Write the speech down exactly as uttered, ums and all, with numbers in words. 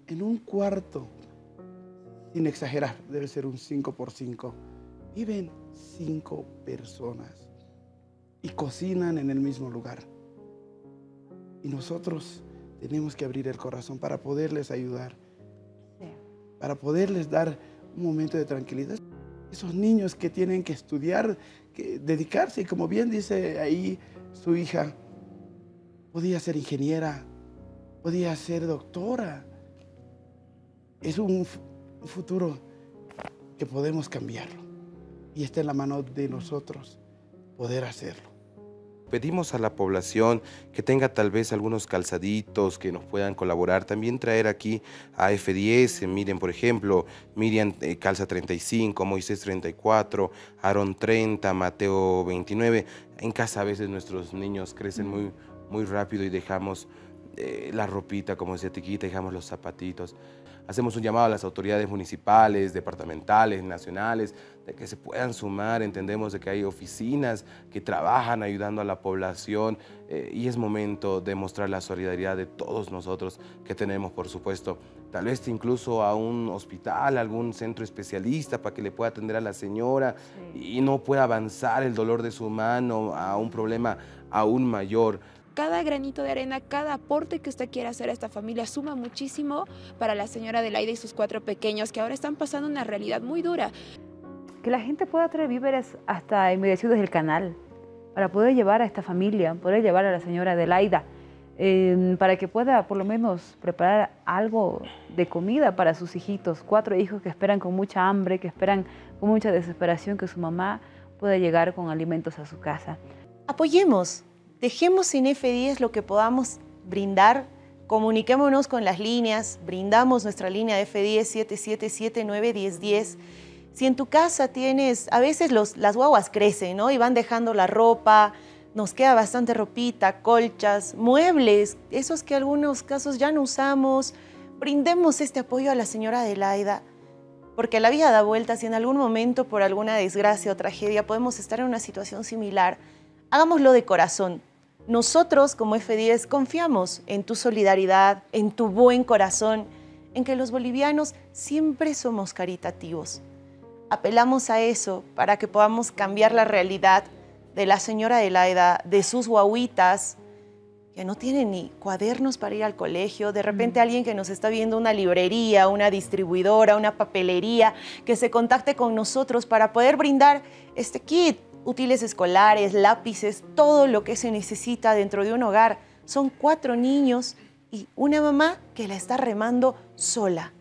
En un cuarto, sin exagerar, debe ser un cinco por cinco, viven cinco personas y cocinan en el mismo lugar. Y nosotros tenemos que abrir el corazón para poderles ayudar, sí, para poderles dar un momento de tranquilidad. Esos niños que tienen que estudiar, que dedicarse, y como bien dice ahí su hija, podía ser ingeniera, podía ser doctora. Es un futuro que podemos cambiarlo y está en la mano de nosotros poder hacerlo. Pedimos a la población que tenga tal vez algunos calzaditos que nos puedan colaborar. También traer aquí a F diez, miren por ejemplo, Miriam eh, calza treinta y cinco, Moisés treinta y cuatro, Aarón treinta, Mateo veintinueve. En casa a veces nuestros niños crecen muy, muy rápido y dejamos eh, la ropita, como decía Tiquita, dejamos los zapatitos. Hacemos un llamado a las autoridades municipales, departamentales, nacionales, de que se puedan sumar. Entendemos de que hay oficinas que trabajan ayudando a la población eh, y es momento de mostrar la solidaridad de todos nosotros que tenemos, por supuesto, tal vez incluso a un hospital, algún centro especialista para que le pueda atender a la señora, sí, y no pueda avanzar el dolor de su mano a un problema aún mayor. Cada granito de arena, cada aporte que usted quiera hacer a esta familia suma muchísimo para la señora Adelaida y sus cuatro pequeños que ahora están pasando una realidad muy dura. Que la gente pueda traer víveres hasta inmediaciones del canal para poder llevar a esta familia, poder llevar a la señora Adelaida, eh, para que pueda por lo menos preparar algo de comida para sus hijitos, cuatro hijos que esperan con mucha hambre, que esperan con mucha desesperación que su mamá pueda llegar con alimentos a su casa. Apoyemos. Dejemos en F diez lo que podamos brindar, comuniquémonos con las líneas, brindamos nuestra línea de F diez siete siete siete nueve uno cero uno cero. Si en tu casa tienes, a veces los, las guaguas crecen, ¿no? Y van dejando la ropa, nos queda bastante ropita, colchas, muebles, esos que en algunos casos ya no usamos, brindemos este apoyo a la señora Adelaida, porque la vida da vueltas y en algún momento por alguna desgracia o tragedia podemos estar en una situación similar. Hagámoslo de corazón. Nosotros, como F diez, confiamos en tu solidaridad, en tu buen corazón, en que los bolivianos siempre somos caritativos. Apelamos a eso para que podamos cambiar la realidad de la señora Adelaida, de sus guaguitas, que no tienen ni cuadernos para ir al colegio. De repente alguien que nos está viendo, una librería, una distribuidora, una papelería, que se contacte con nosotros para poder brindar este kit. Útiles escolares, lápices, todo lo que se necesita dentro de un hogar. Son cuatro niños y una mamá que la está remando sola.